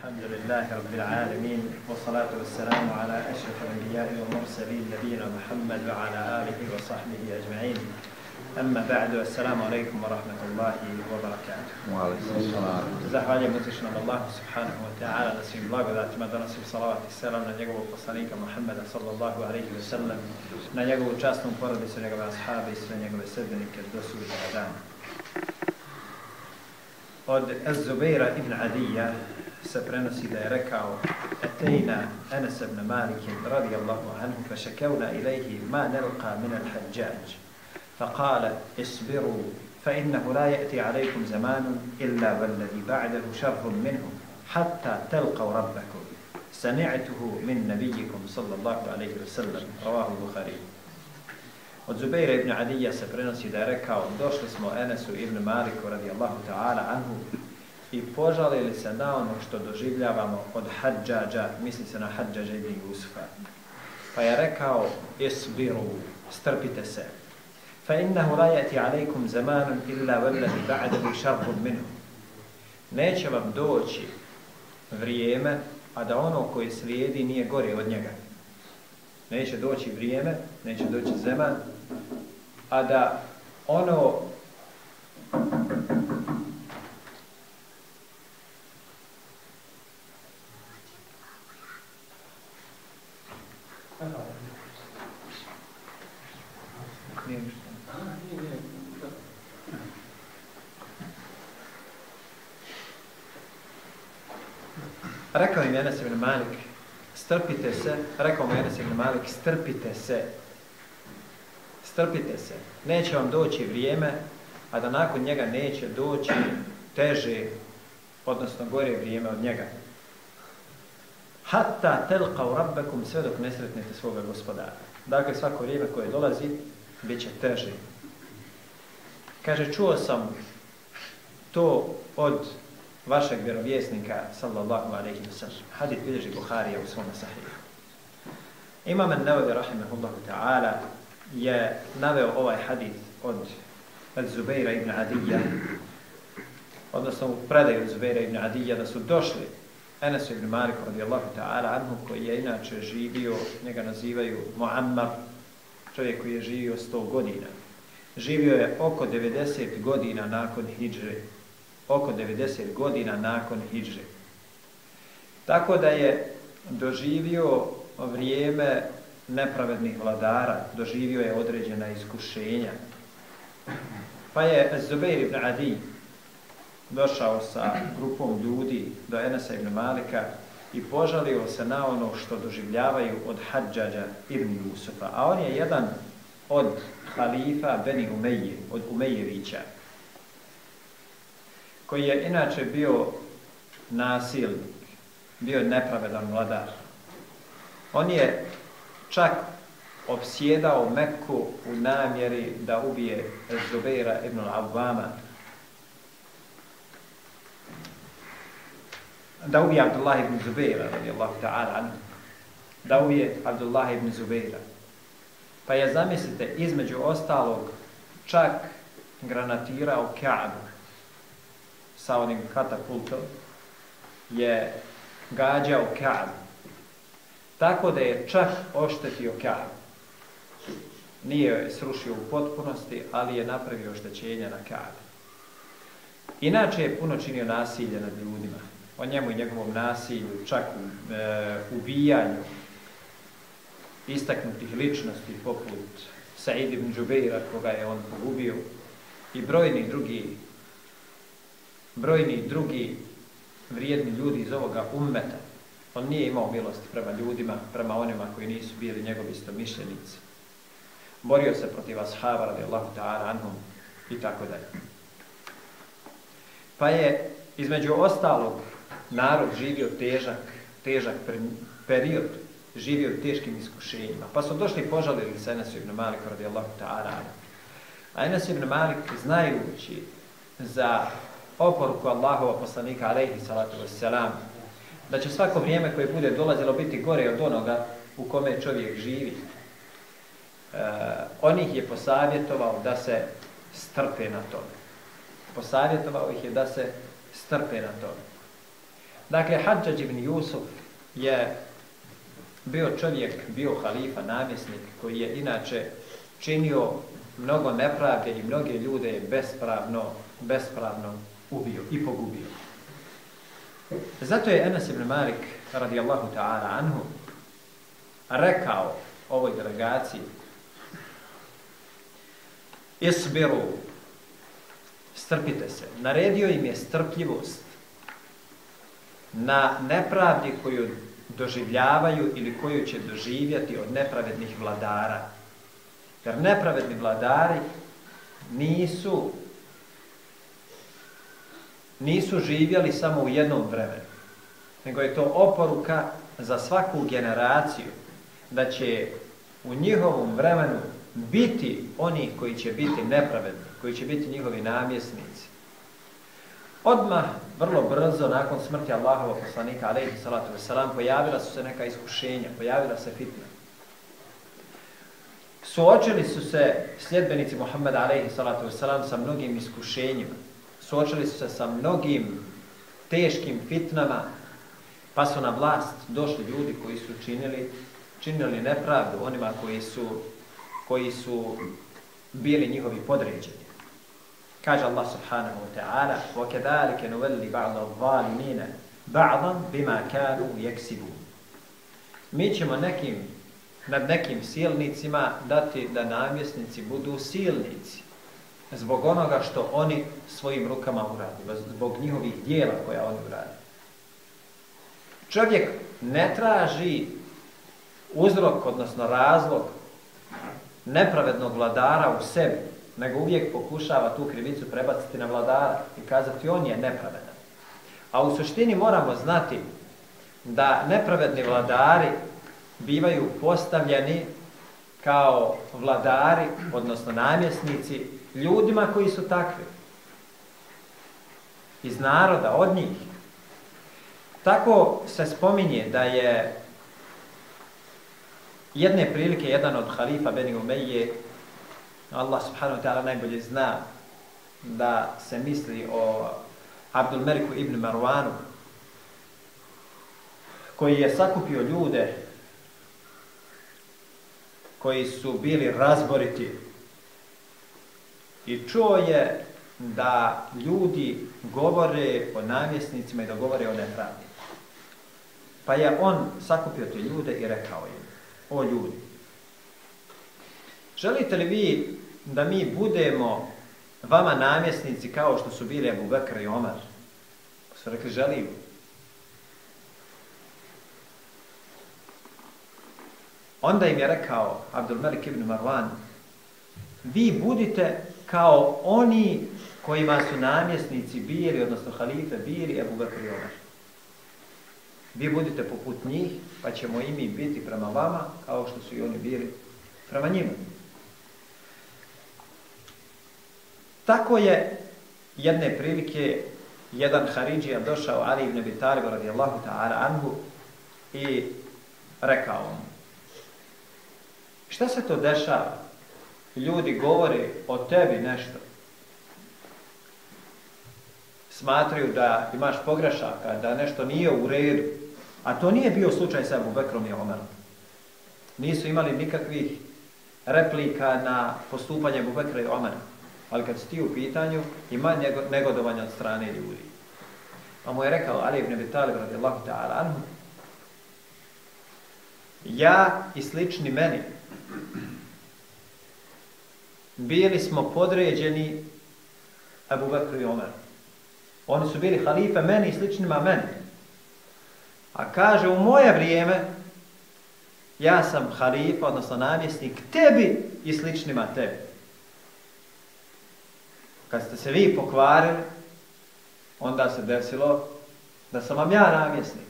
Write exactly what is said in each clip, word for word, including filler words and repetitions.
الحمد لله رب العالمين والصلاة والسلام على أشرف الأنبياء والمرسلين نبينا محمد وعلى آله وصحبه أجمعين. أما بعد، السلام عليكم ورحمة الله وبركاته. وعليكم السلام. Zahvaljujem uzvišenom Allahu subhanahu wa ta'ala na svim blagodatima, donosim salavat i selam na njegovog poslanika Muhammeda sallallahu alaihi wa sallam, na njegovu časnu porodicu, njegove ashabe i sve njegove sedbenike do sudnjega dana. Od Az-Zubeira ibn Adija se prenosi da je rekao: Etejna Anas ibn Malik radijallahu anhu fashakawna ilayhi ma nalqa min al-Hajjaj فقال اصبروا فإنه لا يأتي عليكم زمان إلا والذي بعده شر منه حتى تلقوا ربكم سمعته من نبيكم صلى الله عليه وسلم رواه البخاري. Od Zubeira ibn Adija se prenosi da je rekao: došli smo Enesu ibn Maliku radijallahu ta'ala anhu i požalili se na ono što doživljavamo od Hadžađa, misli se na Hadžađa ibn Jusufa. Pa je rekao: isbiru, strpite se. فَإِنَّهُ لَا يَأْتِي عَلَيْكُمْ زَمَانٌ إِلَّا وَالَّذِي بَعْدَهُ شَرٌّ مِنْهُ. Neće vam doći vrijeme, a da ono koje slijedi nije gore od njega. Neće doći vrijeme, neće doći zaman, a da ono Rekao im Enes ibn Malik, strpite se, rekao mu Enes ibn Malik, strpite se, strpite se, neće vam doći vrijeme, a da nakon njega neće doći teže, odnosno gore vrijeme od njega. Hatta telqav rabbakum, sve dok ne sretnete svoga gospodara. Dakle, svako vrijeme koje dolazi, bit će teže. Kaže, čuo sam to od vašeg vjerovjesnika sallallahu alejhi ve sellem. Hadis bilježi Buharija u svom sahihu. Imam an-Nawawi rahimahullahu ta'ala je naveo ovaj hadis od Zubeira ibn Adija, odnosno u predaju od Zubeira ibn Adija, da su došli Enesu ibn Maliku radijallahu ta'ala anhu, koji je inače živio, njega nazivaju Muammar, čovjek koji je živio sto godina. Živio je oko devedeset godina nakon hidžre. Oko devedeset godina nakon hidžre. Tako da je doživio vrijeme nepravednih vladara, doživio je određena iskušenja. Pa je Zubeir ibn Adi došao sa grupom ljudi do Enesa ibn Malika i požalio se na ono što doživljavaju od Hadžađa ibn Jusufa. A on je jedan od halifa Beni Umeje, od Umejevića, koji je inače bio nasilnik, bio nepravedan vladar. On je čak opsjedao Mekku u namjeri da ubije Zubeira ibn al-Awwama, da ubije Abdullah ibn Zubeira, radijallahu ta'ala anhu, da ubije Abdullah ibn Zubeira. Pa je, zamislite, između ostalog čak granatirao Ka'bu sa onim katapultom, je gađao Ka'bu, tako da je čak oštetio Ka'bu. Nije je srušio u potpunosti, ali je napravio oštećenja na Ka'bu. Inače je puno činio nasilje nad ljudima. O njemu i njegovom nasilju, čak u e, ubijanju istaknutih ličnosti poput Said ibn Džubeira, koga je on pogubio, i brojni drugi brojni drugi vrijedni ljudi iz ovoga ummeta. On nije imao milosti prema ljudima, prema onima koji nisu bili njegovi istomišljenici. Borio se protiv ashaba radijallahu ta'ala anhum i tako dalje. Pa je, između ostalog, narod živio težak, težak period, živio u teškim iskušenjima. Pa su došli i požalili se Enesu ibn Maliku radijallahu ta'ala anhu. A Enes ibn Malik, znajući za oporuku Allahova poslanika alejhi salatu vesselam, da će svako vrijeme koje bude dolazilo biti gore od onoga u kome čovjek živi, e, on ih je posavjetovao da se strpe na tome. Posavjetovao ih je da se strpe na tome. Dakle, Hadžadž ibn Jusuf je bio čovjek, bio halifa, namjesnik, koji je inače činio mnogo nepravde i mnoge ljude je bespravno, bespravno ubio i pogubio. Zato je Enes ibn Malik, radijallahu ta'ala anhu, rekao ovoj delegaciji: isbiru, strpite se. Naredio im je strpljivost na nepravdi koju doživljavaju ili koju će doživjeti od nepravednih vladara. Jer nepravedni vladari nisu nisu živjeli samo u jednom vremenu, nego je to oporuka za svaku generaciju da će u njihovom vremenu biti oni koji će biti nepravedni, koji će biti njihovi namjesnici. Odmah, vrlo brzo, nakon smrti Allahovog poslanika, alejhi salatu vesselam, pojavila su se neka iskušenja, pojavila se fitna. Suočili su se sljedbenici Muhammeda, alejhi salatu vesselam, sa mnogim iskušenjima. Suočili su se sa mnogim teškim fitnama, pa su na vlast došli ljudi koji su činili, činili nepravdu onima koji su, koji su bili njihovi podređeni. Kaže Allah subhanahu wa ta'ala: وَكَذَلِكَ نُوَلِّ بَعْضَ الظَّالِمِينَ بَعْضًا بِمَا كَانُوا يَكْسِبُونَ. Mi ćemo nekim, nad nekim silnicima dati da namjesnici budu silnici zbog onoga što oni svojim rukama uradi, zbog njihovih dijela koja oni uradi. Čovjek ne traži uzrok, odnosno razlog nepravednog vladara u sebi, nego uvijek pokušava tu krivicu prebaciti na vladara i kazati on je nepravedan. A u suštini moramo znati da nepravedni vladari bivaju postavljeni kao vladari, odnosno namjesnici, ljudima koji su takvi. Iz naroda, od njih. Tako se spominje da je jedne prilike jedan od halifa Beni Umejje, Allah subhanahu wa ta'ala najbolje zna da se misli o Abdul Meliku ibn Marwanu, koji je sakupio ljude koji su bili razboriti i čuo je da ljudi govore o namjesnicima i da govore o nepravdi. Pa je on sakupio te ljude i rekao im: o ljudi, želite li vi da mi budemo vama namjesnici kao što su bili Abu Bekr i Omar? Pa su rekli: želimo. Onda im je rekao Abdul Melik ibn Marwan: vi budite kao oni kojima su namjesnici bili, odnosno halife bili Abu Bekr i Omar. Vi budite poput njih, pa ćemo i mi biti prema vama kao što su i oni bili prema njima. Tako je jedne prilike jedan haridžija došao Ali ibn Abi Talib radijallahu ta'ala anhu i rekao mu: šta se to dešava? Ljudi govore o tebi nešto. Smatraju da imaš pogrešaka, da nešto nije u redu. A to nije bio slučaj sa Abu Bekrom i Omerom. Nisu imali nikakvih replika na postupanje Abu Bekra i Omera. Ali kad si ti u pitanju, ima negodovanja od strane ljudi. Pa mu je rekao Ali ibn Abi Talib radijallahu ta'ala anhu: ja i slični meni bili smo podređeni Abu Bekru i Omeru. Oni su bili halife meni i sličnima meni. A kaže, u moje vrijeme ja sam halifa, odnosno namjesnik tebi i sličnima tebi. Kad ste se vi pokvarili, onda se desilo da sam vam ja namjesnik.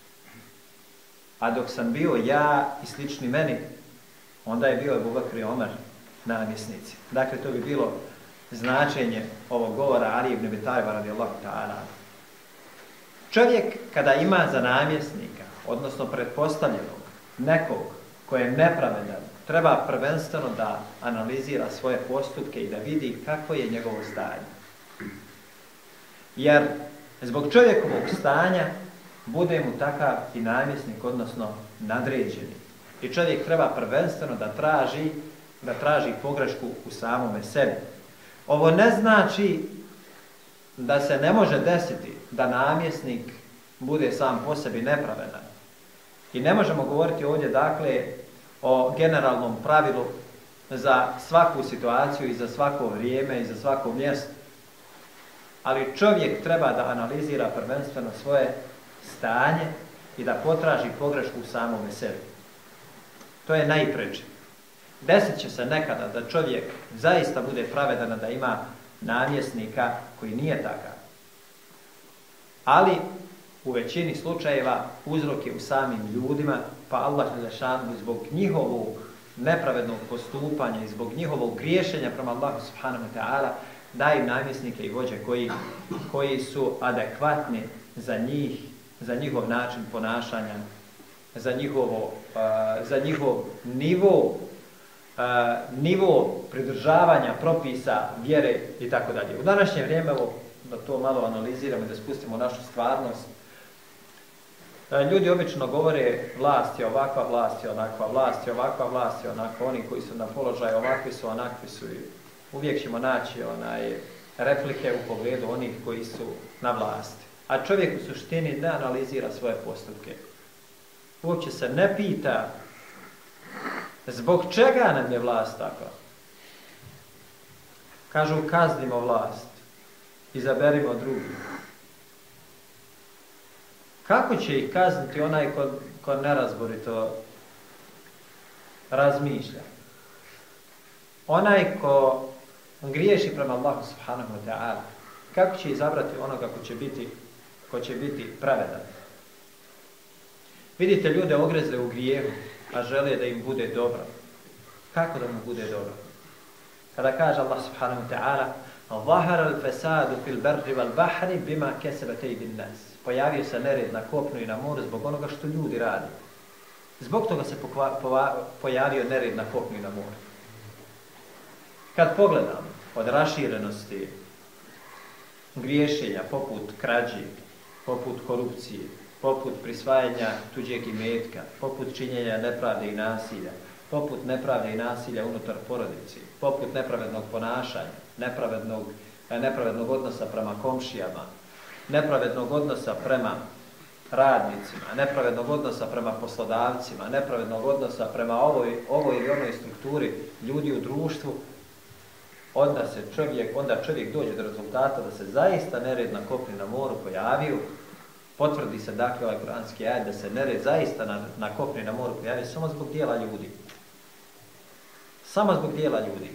A dok sam bio ja i slični meni, onda je bio Abu Bekr i Omer namjesnici. Dakle, to bi bilo značenje ovog govora Ali ibn Abi Taliba radijallahu ta'ala. Čovjek kada ima za namjesnika, odnosno pretpostavljenog, nekog koji je nepravedan, treba prvenstveno da analizira svoje postupke i da vidi kako je njegovo stanje. Jer zbog čovjekovog stanja bude mu takav i namjesnik, odnosno nadređeni. I čovjek treba prvenstveno da traži, da traži pogrešku u samome sebi. Ovo ne znači da se ne može desiti da namjesnik bude sam po sebi nepravedan. I ne možemo govoriti ovdje, dakle, o generalnom pravilu za svaku situaciju i za svako vrijeme i za svako mjesto. Ali čovjek treba da analizira prvenstveno svoje stanje i da potraži pogrešku u samome sebi. To je najpreče. Desit će se nekada da čovjek zaista bude pravedan, da ima namjesnika koji nije takav. Ali u većini slučajeva uzrok je u samim ljudima, pa Allah dželešanu zbog njihovog nepravednog postupanja i zbog njihovog griješenja prema Allahu subhanahu wa ta'ala daje namjesnike i vođe koji, koji su adekvatni za njih, za njihov način ponašanja, za, njihovo, uh, za njihov nivo, uh, nivo pridržavanja propisa, vjere i tako dalje. U današnje vrijeme, evo, da to malo analiziramo i da spustimo našu stvarnost, uh, ljudi obično govore vlast je ovakva, vlast je onakva, vlast je ovakva, vlast je onakva, oni koji su na položaju ovakvi su, onakvi su i uvijek ćemo naći onaj replike u pogledu onih koji su na vlasti. A čovjek u suštini ne analizira svoje postupke. Uopće se ne pita zbog čega nam je vlast takva. Kažu kaznimo vlast, izaberimo drugi. Kako će ih kazniti onaj ko, ko nerazborito razmišlja? Onaj ko griješi prema Allahu subhanahu wa ta'ala, kako će izabrati onoga ko će biti, ko će biti pravedan? Vidite ljude ogrezle u grijehu, a žele da im bude dobro. Kako da mu bude dobro? Kada kaže Allah subhanahu wa ta'ala Zahara al-fasadu fil barri wal bahri bima kasabat aydin nas. Pojavio se nered na kopnu i na moru zbog onoga što ljudi rade. Zbog toga se pokva, pova, pojavio nered na kopnu i na moru. Kad pogledam od raširenosti griješenja poput krađe, poput korupcije, poput prisvajanja tuđeg imetka, poput činjenja nepravde i nasilja, poput nepravde i nasilja unutar porodice, poput nepravednog ponašanja, nepravednog, nepravednog odnosa prema komšijama, nepravednog odnosa prema radnicima, nepravednog odnosa prema poslodavcima, nepravednog odnosa prema ovoj, ovoj ili onoj strukturi ljudi u društvu, onda se čovjek, onda čovjek dođe do rezultata da se zaista nered na kopnu i na moru pojavio. Potvrdi se dakle ovaj kuranski ajet da se nered zaista na, na kopnu i na moru pojavio samo zbog dijela ljudi. Samo zbog dijela ljudi.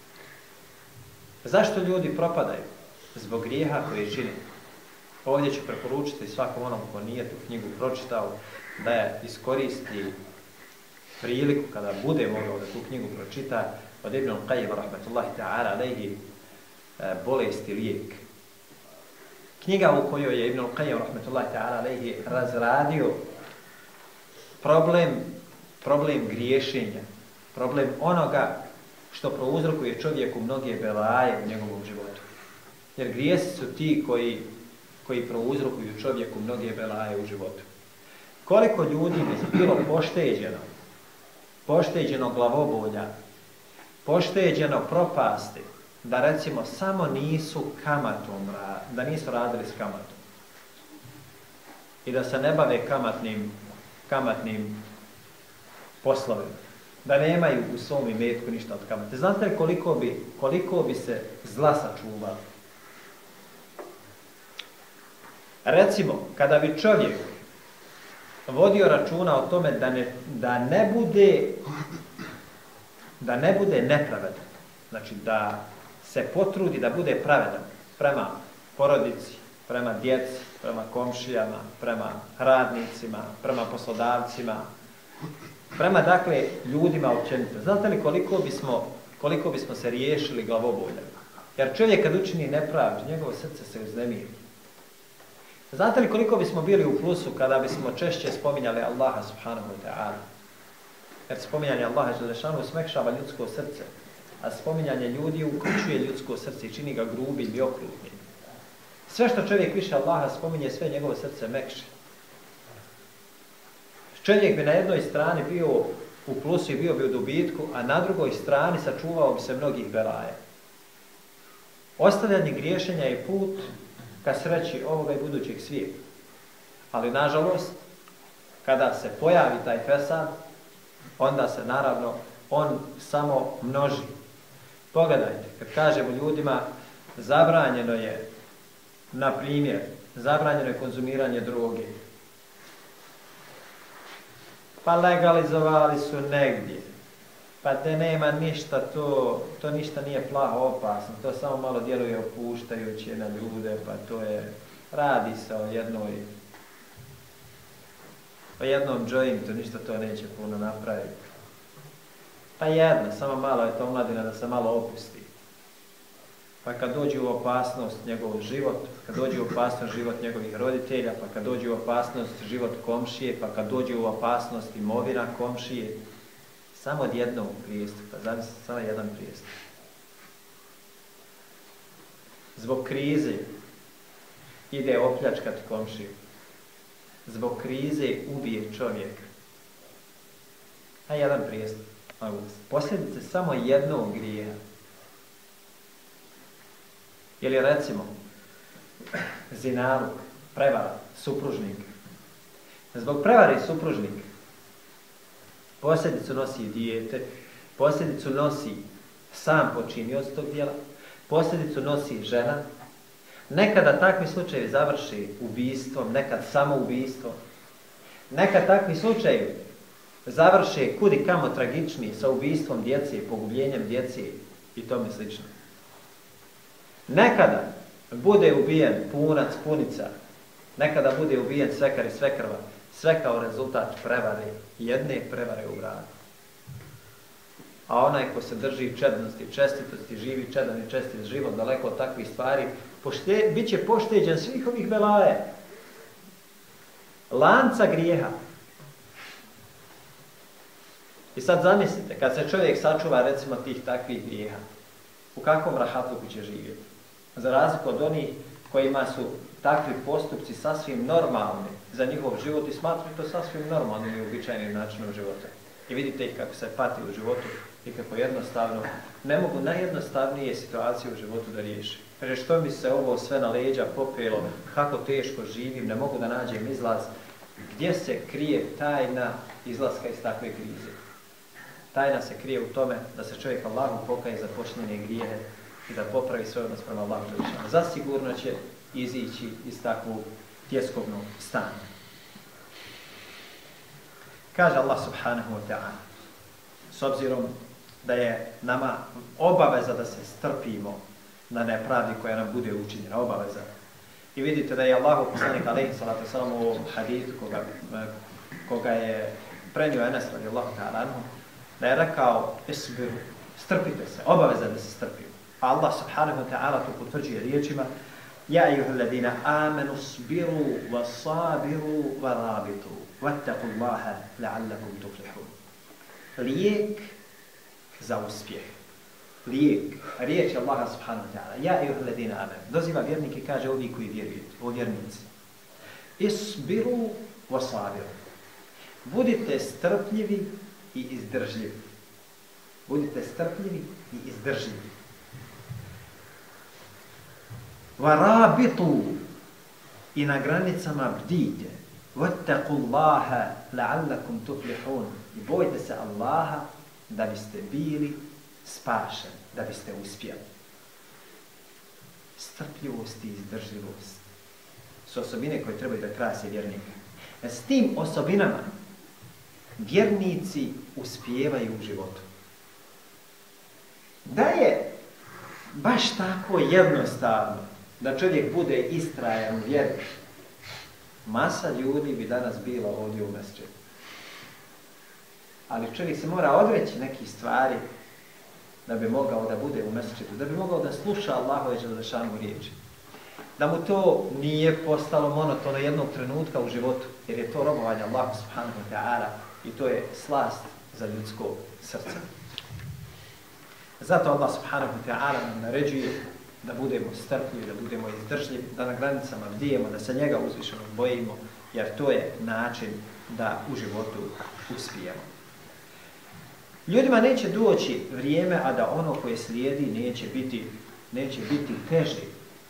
Zašto ljudi propadaju? Zbog grijeha koje čine. Ovdje ću preporučiti svakom onom ko nije tu knjigu pročitao da je iskoristi priliku kada bude mogao da tu knjigu pročita od Ibn Qayyim rahmetullahi ta'ala alejhi bolest i lijek. Knjiga u kojoj je Ibn Qayyim rahmetullahi ta'ala alejhi razradio problem, problem griješenja, problem onoga što prouzrokuje čovjeku mnoge belaje u njegovom životu. Jer grijesi su ti koji, koji prouzrokuju čovjeku mnoge belaje u životu. Koliko ljudi bi bilo pošteđeno, pošteđeno glavobolja, pošteđeno propasti, da recimo samo nisu kamatom, da nisu radili s kamatom. I da se ne bave kamatnim, kamatnim poslovima. Da nemaju u svom imetku ništa od kamate. Znate li koliko bi, koliko bi se zla sačuvalo? Recimo, kada bi čovjek vodio računa o tome da ne, da ne bude da ne bude nepravedan, znači da se potrudi da bude pravedan prema porodici, prema djeci, prema komšijama, prema radnicima, prema poslodavcima, prema dakle ljudima općenito. Znate li koliko bismo, koliko bismo se riješili glavobolja? Jer čovjek kad učini nepravdu, njegovo srce se uznemiri. Znate li koliko bismo bili u plusu kada bismo češće spominjali Allaha subhanahu wa ta'ala? Jer spominjanje Allaha dželešanu smekšava ljudsko srce, a spominjanje ljudi uključuje ljudsko srce i čini ga grubim i okrutnim. Sve što čovjek više Allaha spominje, sve njegovo srce mekše. Čovjek bi na jednoj strani bio u plusu i bio bi u dobitku, a na drugoj strani sačuvao bi se mnogih belaja. Ostavljanje griješenja je put ka sreći ovoga i budućeg svijeta. Ali nažalost, kada se pojavi taj fesad, onda se naravno on samo množi. Pogledajte, kad kažemo ljudima zabranjeno je, na primjer, zabranjeno je konzumiranje droge. Pa legalizovali su negdje. Pa da nema ništa to, to ništa nije plaho opasno, to samo malo djeluje opuštajuće na ljude, pa to je, radi se o jednoj, o jednom jointu, ništa to neće puno napraviti. Pa jedna, samo malo je to omladina da se malo opusti. Pa kad dođe u opasnost njegov život, kad dođe u opasnost život njegovih roditelja, pa kad dođe u opasnost život komšije, pa kad dođe u opasnost imovina komšije, samo od jednog prijestupa, zamislite, samo jedan prijestup. Zbog krize ide opljačkati komšiju. Zbog krize ubije čovjeka. A jedan prijestup. Posljedice samo jednog grijeha. Ili recimo, zinaluk, prevara, supružnik. Zbog prevare supružnika posljedicu nosi dijete, posljedicu nosi sam počinioc tog djela, posljedicu nosi žena. Nekada takvi slučajevi završi ubistvom, nekad samoubistvom. Nekad takvi slučajevi završe kudi kamo tragičniji sa ubistvom djece, pogubljenjem djece i tome slično. Nekada bude ubijen punac, punica, nekada bude ubijen svekar i svekrva, sve kao rezultat prevare, jedne prevare u bradu. A onaj ko se drži čednosti, čestitosti, živi čedan i čestit život, daleko od takvih stvari, pošte, bit će pošteđen svih ovih belaja. Lanca grijeha. I sad zamislite, kad se čovjek sačuva recimo tih takvih grijeha, u kakvom rahatluku će živjeti? Za razliku od onih kojima su takvi postupci sasvim normalni za njihov život i smatraju to sasvim normalnim i uobičajenim načinom života. I vidite ih kako se pati u životu i kako jednostavno ne mogu najjednostavnije situacije u životu da riješi. Kaže, što mi se ovo sve na leđa popelo, kako teško živim, ne mogu da nađem izlaz. Gdje se krije tajna izlaska iz takve krize? Tajna se krije u tome da se čovjek Allahu pokaje za počinjene grijehe i da popravi svoj odnos prema Allahu. Zasigurno će izići iz takvog tjeskobnog stanja. Kaže Allah subhanahu wa ta'ala, s obzirom da je nama obaveza da se strpimo na nepravdi koja nam bude učinjena, obaveza. I vidite da je Allahu poslanik alejhi salatu vesselam u hadithu koga, koga je prenio Enes radijallahu ta'ala anhu, da je rekao, isbiru, strpite se, obaveza da se strpimo. A Allah subhanahu wa ta'ala to potvrđuje riječima, ja ejuhalladina amenu sbiru wa sabiru wa rabitu wattaqu Allaha la'allakum tuflihun. Lijek za uspjeh. Lijek, riječ Allaha subhanahu wa ta'ala, ja ejuhalladina amenu. Doziva vjernike, kaže ovi koji vjerujete, o vjernici. Isbiru wa sabiru. Budite strpljivi i izdržljivi. Budite strpljivi i izdržljivi. Varabitu, i na granicama bdijte. Vattaqullaha la'allakum tuflihun. I bojte se Allaha da biste bili spašeni, da biste uspjeli. Strpljivost i izdržljivost su osobine koje trebaju da krase vjernika. S tim osobinama vjernici uspijevaju u životu. Da je baš tako jednostavno da čovjek bude istrajan u vjeri, masa ljudi bi danas bila ovdje u mesdžidu. Ali čovjek se mora odreći nekih stvari da bi mogao da bude u mesdžidu, da bi mogao da sluša Allahove dželešanu riječi. Da mu to nije postalo monotono jednog trenutka u životu, jer je to robovanje Allahu subhanahu wa ta'ala i to je slast za ljudsko srce. Zato Allah subhanahu wa ta'ala nam naređuje da budemo strpljivi, da budemo izdržljivi, da na granicama bdijemo, da se njega uzvišeno bojimo, jer to je način da u životu uspijemo. Ljudima neće doći vrijeme, a da ono koje slijedi neće biti, neće biti teži.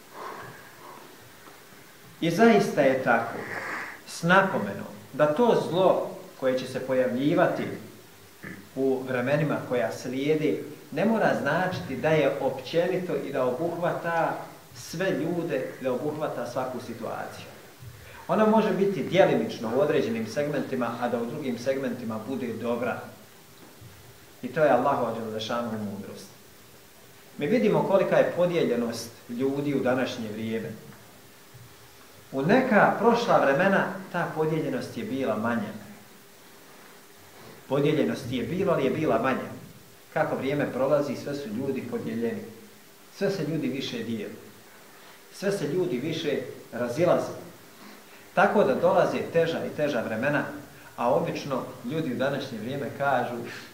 I zaista je tako, s napomenom, da to zlo koje će se pojavljivati u vremenima koja slijedi, ne mora značiti da je općenito i da obuhvata sve ljude, da obuhvata svaku situaciju. Ona može biti djelimično u određenim segmentima, a da u drugim segmentima bude dobra. I to je Allahova dželešanu mudrost. Mi vidimo kolika je podijeljenost ljudi u današnje vrijeme. U neka prošla vremena ta podijeljenost je bila manja. Podijeljenost je bilo, ali je bila manja. Kako vrijeme prolazi, sve su ljudi podijeljeni. Sve se ljudi više dijeli. Sve se ljudi više razilaze. Tako da dolaze teža i teža vremena, a obično ljudi u današnje vrijeme kažu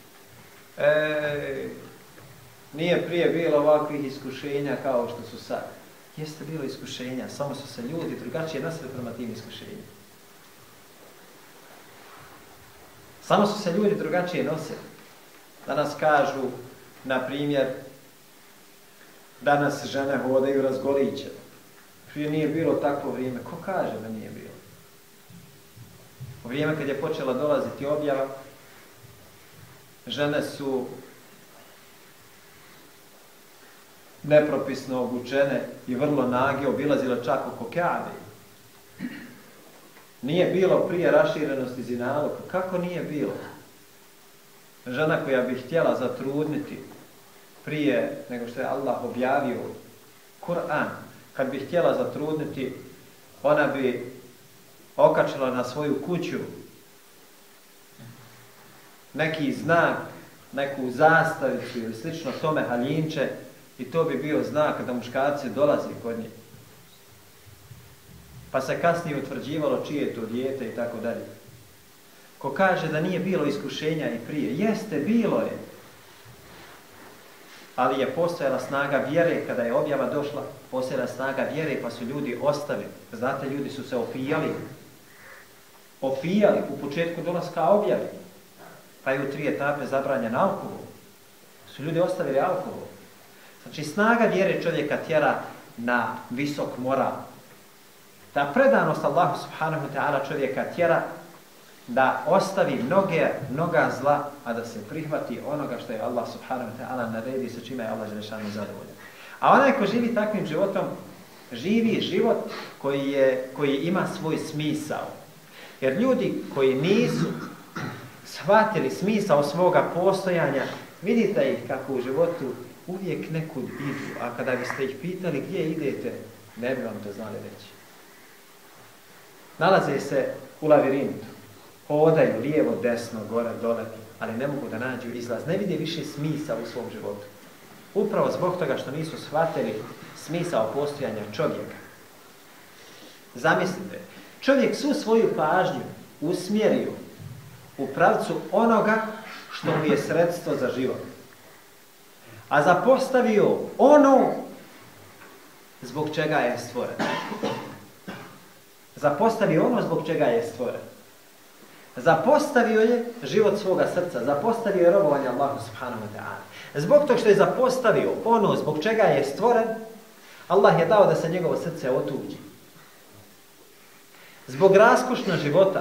e, nije prije bilo ovakvih iskušenja kao što su sad. Jeste bilo iskušenja, samo su se ljudi drugačije nosili prema tim iskušenjima. Samo su se ljudi drugačije nosili. Danas kažu, na primjer, danas žene hodaju razgoliće. Prije nije bilo takvo vrijeme. Ko kaže da nije bilo? U vrijeme kad je počela dolaziti objava, žene su nepropisno obučene i vrlo nage obilazile čak oko Kjabe. Nije bilo prije raširenosti zinaloga. Kako nije bilo? Žena koja bi htjela zatrudniti prije nego što je Allah objavio Kur'an, kad bi htjela zatrudniti, ona bi okačila na svoju kuću neki znak, neku zastavicu ili slično tome haljinče, i to bi bio znak da muškarci dolazi kod nje. Pa se kasnije utvrđivalo čije je to dijete i tako dalje. Ko kaže da nije bilo iskušenja i prije, jeste, bilo je. Ali je postojala snaga vjere kada je objava došla, postojala snaga vjere pa su ljudi ostavili. Znate, ljudi su se opijali. Opijali u početku dolaska objave. Pa je u tri etape zabranjen alkohol. Su ljudi ostavili alkohol. Znači, snaga vjere čovjeka tjera na visok moral. Ta predanost Allahu subhanahu wa ta'ala čovjeka tjera da ostavi mnoge, mnoga zla, a da se prihvati onoga što je Allah subhanahu wa ta'ala naredi, sa čime je Allah dželešanu zadovoljan. A onaj ko živi takvim životom, živi život koji, je, koji ima svoj smisao. Jer ljudi koji nisu shvatili smisao svoga postojanja, vidite ih kako u životu uvijek nekud idu, a kada biste ih pitali gdje idete, ne bi vam to znali reći. Nalaze se u lavirintu, hodaju lijevo, desno, gore, dole, ali ne mogu da nađu izlaz. Ne vide više smisa u svom životu. Upravo zbog toga što nisu shvatili smisao postojanja čovjeka. Zamislite, čovjek svu svoju pažnju usmjerio u pravcu onoga što mu je sredstvo za život. A zapostavio ono zbog čega je stvoren. Zapostavio ono zbog čega je stvoren. Zapostavio je život svoga srca, zapostavio je robovanje Allahu subhanahu wa ta'ala. Zbog tog što je zapostavio ono zbog čega je stvoren, Allah je dao da se njegovo srce otuđi. Zbog raskošnog života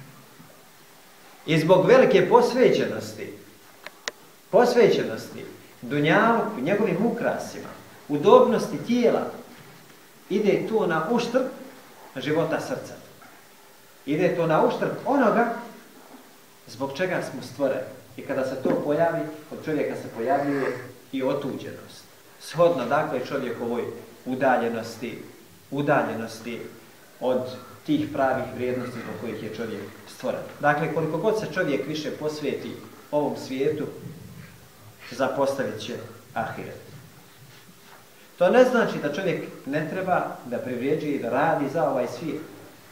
i zbog velike posvećenosti, posvećenosti dunjaluku, njegovim ukrasima, udobnosti tijela, ide to na uštrb života srca. Ide to na uštrb onoga zbog čega smo stvoreni. I kada se to pojavi, od čovjeka se pojavljuje i otuđenost. Shodno, dakle, čovjekovoj udaljenosti, udaljenosti od tih pravih vrijednosti zbog kojih je čovjek stvoren. Dakle, koliko god se čovjek više posvijeti ovom svijetu, zapostavit će ahiret. To ne znači da čovjek ne treba da privređuje i da radi za ovaj svijet.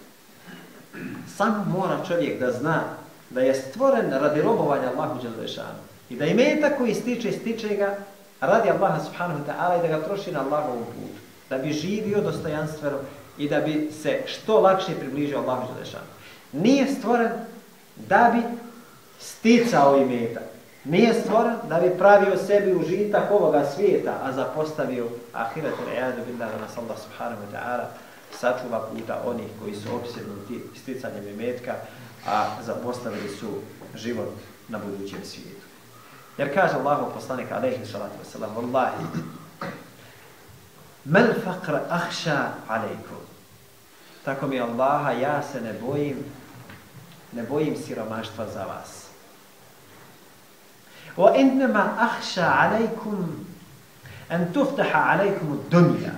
Samo mora čovjek da zna da je stvoren radi robovanja Allahu dželešanu i da imetak koji stiče, stiče ga radi Allaha subhanahu wa ta'ala i da ga troši na Allahovom putu, da bi živio dostojanstveno i da bi se što lakše približio Allahu dželešanu. Nije stvoren da bi sticao imetak. Nije stvoren da bi pravio sebi užitak ovoga svijeta, a zapostavio ahiret, al-iyadu billah, da nas Allah subhanahu wa ta'ala sačuva puta onih koji su opsjednuti sticanjem imetka, a zapostavili su život na budućem svijetu. Jer kaže Allahu poslanik alejhi salatu vesselam: "Wallahi, mal faqr akhsha alejkum." Tako mi Allaha, ja se ne bojim, ne bojim siromaštva za vas. Wa innama akhsha alejkum an tuftaha alejkum ad-dunya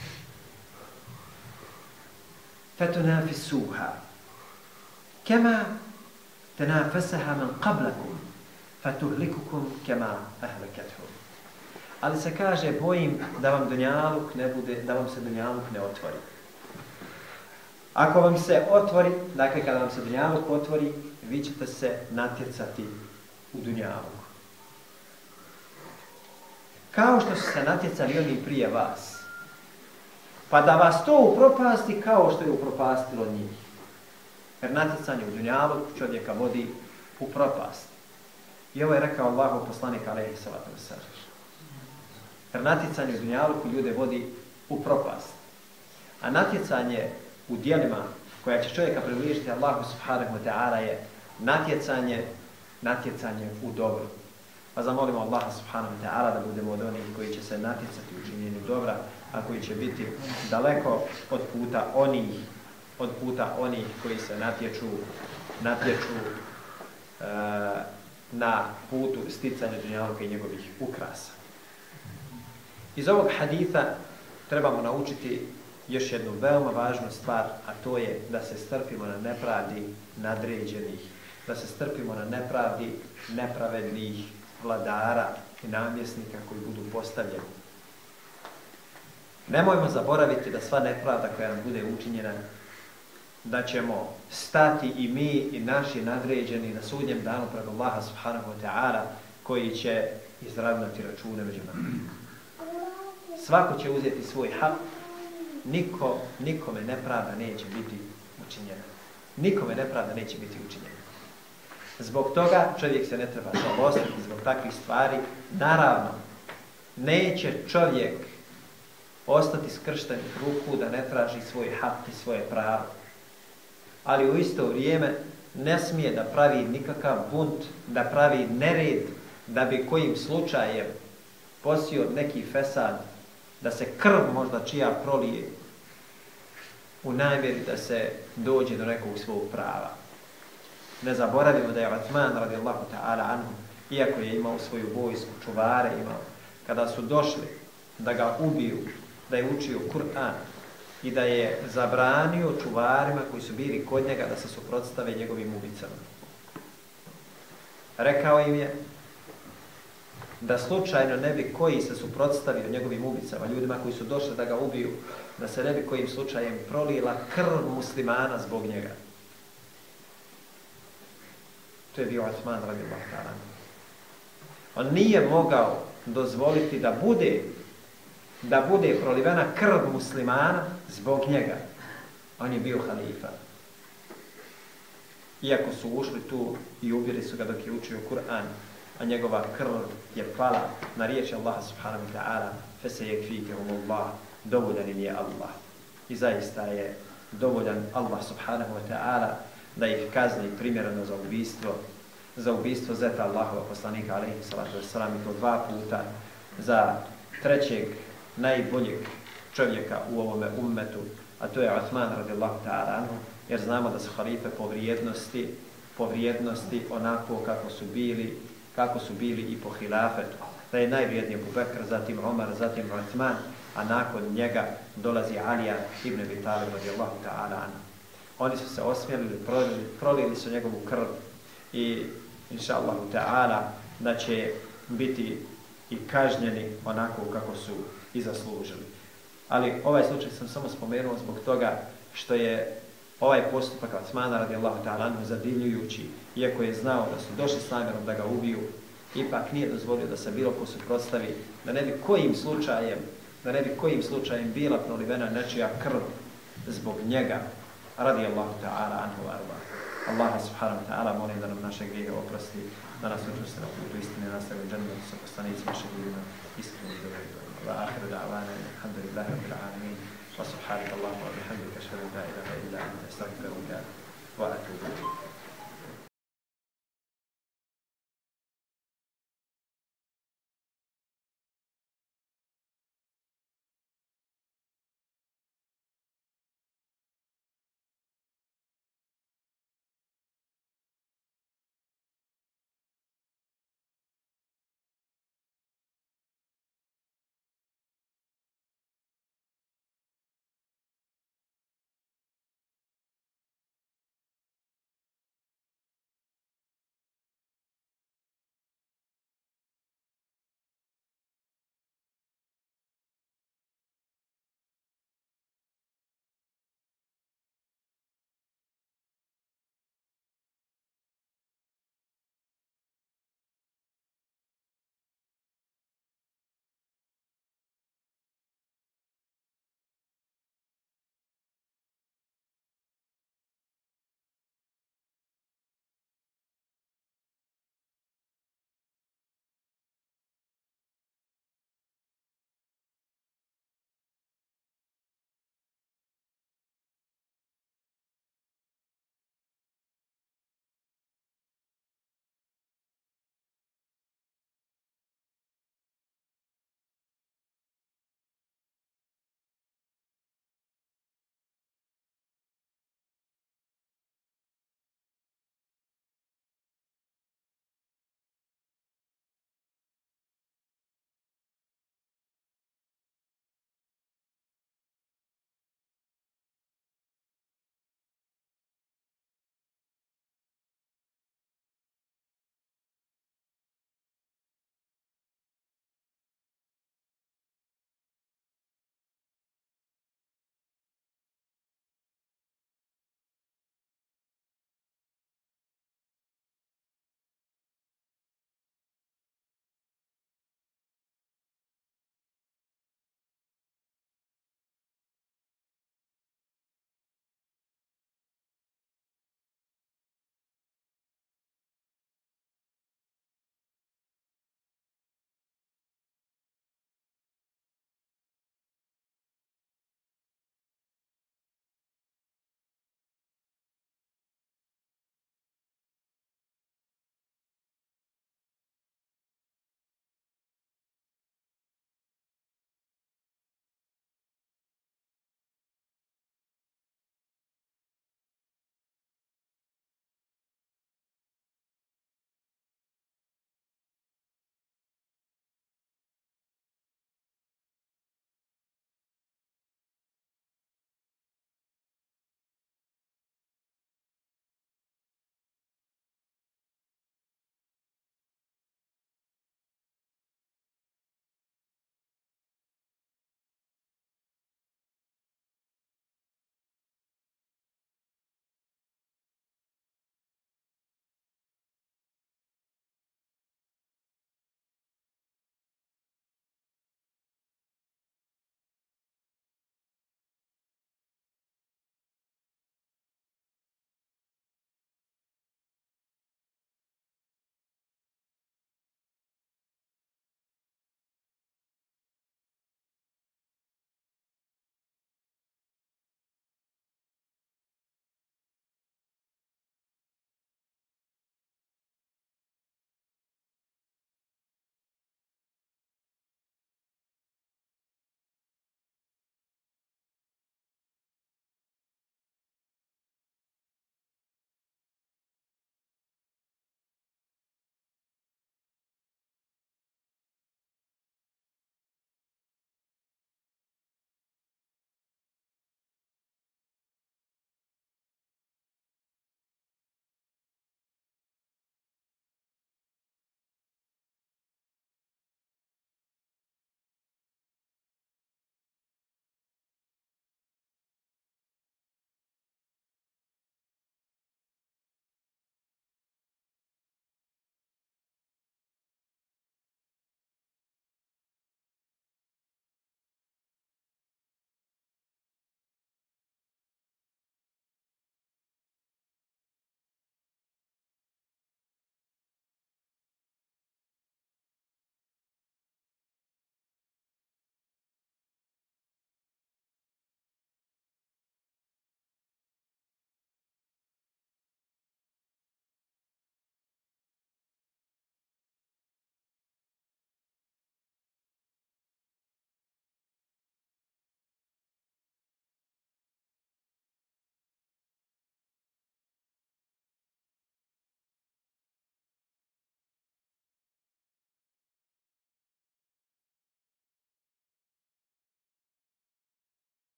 fatunafisuha kama tanafasaha man qablakum fatuhlikukum kama ahlakathum. Ali se kaže, bojim da vam dunjaluk ne bude, da vam se dunjaluk ne otvori. Ako vam se otvori, dakle kada vam se dunjaluk otvori, vi ćete se natjecati u dunjaluku. Kao što su se natjecali oni prije vas. Pa da vas to upropasti kao što je upropastilo njih. Jer natjecanje u dunjaluk čovjeka vodi u propast. I ovo je rekao Allahov poslanik alejhi salatu vesselam. Jer natjecanje u dunjaluku ljude vodi u propast. A natjecanje u djelima koja će čovjeka približiti Allahu subhanahu wa ta'ala je natjecanje, natjecanje u dobru. Pa zamolimo Allaha subhanahu wa ta'ala da budemo od onih koji će se natjecati u činjenju dobra, a koji će biti daleko od puta onih, od puta onih koji se natječu, natječu uh, na putu sticanja dunjaluka i njegovih ukrasa. Iz ovog haditha trebamo naučiti još jednu veoma važnu stvar, a to je da se strpimo na nepravdi nadređenih, da se strpimo na nepravdi nepravednih vladara i namjesnika koji budu postavljeni. Nemojmo zaboraviti da sva nepravda koja nam bude učinjena, da ćemo stati i mi i naši nadređeni na sudnjem danu pred Allaha subhanahu wa ta'ala, koji će izravnati račune među nama. Svako će uzeti svoj hak, niko, nikome nepravda neće biti učinjena. Nikome nepravda neće biti učinjena. Zbog toga čovjek se ne treba žalostiti zbog takvih stvari. Naravno, neće čovjek ostati skrštenih ruku da ne traži svoj hak i svoje pravo. Ali u isto vrijeme ne smije da pravi nikakav bunt, da pravi nered, da bi kojim slučajem posio neki fesad, da se krv možda čija prolije u namjeri da se dođe do nekog svog prava. Ne zaboravimo da je Uthman radijallahu ta'ala anhu, iako je imao svoju vojsku, čuvare imao, kada su došli da ga ubiju, da je učio Kur'an i da je zabranio čuvarima koji su bili kod njega da se suprotstave njegovim ubicama. Rekao im je da slučajno ne bi koji se suprotstavio njegovim ubicama, ljudima koji su došli da ga ubiju, da se ne bi kojim slučajem prolila krv muslimana zbog njega. To je bio Uthman radijallahu ta'ala. On nije mogao dozvoliti da bude da bude prolivena krv muslimana zbog njega. On je bio halifa. Iako su ušli tu i ubili su ga dok je učio Kur'an, a njegova krv je pala na riječi Allaha subhanahu wa ta'ala فَسَيَكْفِيكَهُمُ اللَّهُ dovoljan im je Allah. I zaista je dovoljan Allah subhanahu wa ta'ala da ih kazni primjereno za ubijstvo, za ubijstvo zeta Allahova poslanika alejhi salatu vesselam, i to dva puta, za trećeg najboljeg čovjeka u ovome ummetu, a to je Uthman radijallahu ta'ala anhu, jer znamo da su halife po vrijednosti, po vrijednosti onako kako su bili, kako su bili i po hilafetu. Da je najvrijedniji Abu Bekr, zatim Omar, zatim Uthman, a nakon njega dolazi Alija ibn Abi Talib radijallahu ta'ala anhu. Oni su se osmjelili, prolili, prolili su njegovu krv i inša Allahu ta'ala da će biti i kažnjeni onako kako su i zaslužili. Ali ovaj slučaj sam samo spomenuo zbog toga što je ovaj postupak Uthmana radijallahu ta'ala anhu zadivljujući, iako je znao da su došli s namjerom da ga ubiju, ipak nije dozvolio da se bilo ko suprotstavi, da ne bi kojim slučajem, da ne bi kojim slučajem bila prolivena nečija krv zbog njega, radi Allahu ta'ala anhu arba. Allah subhanahu wa ta'ala molim da nam naše grijehe oprosti, da nas učvrsti na putu istine, nastavi u džennetu sa poslanicima šehidima, iskrenim dobrovoljima. Wa akhiru da'wana, alhamdulillahi rabbil alamin, wa subhanaka Allahumma wa bihamdika, ashhadu an la ilaha illa anta, astaghfiruka wa atubu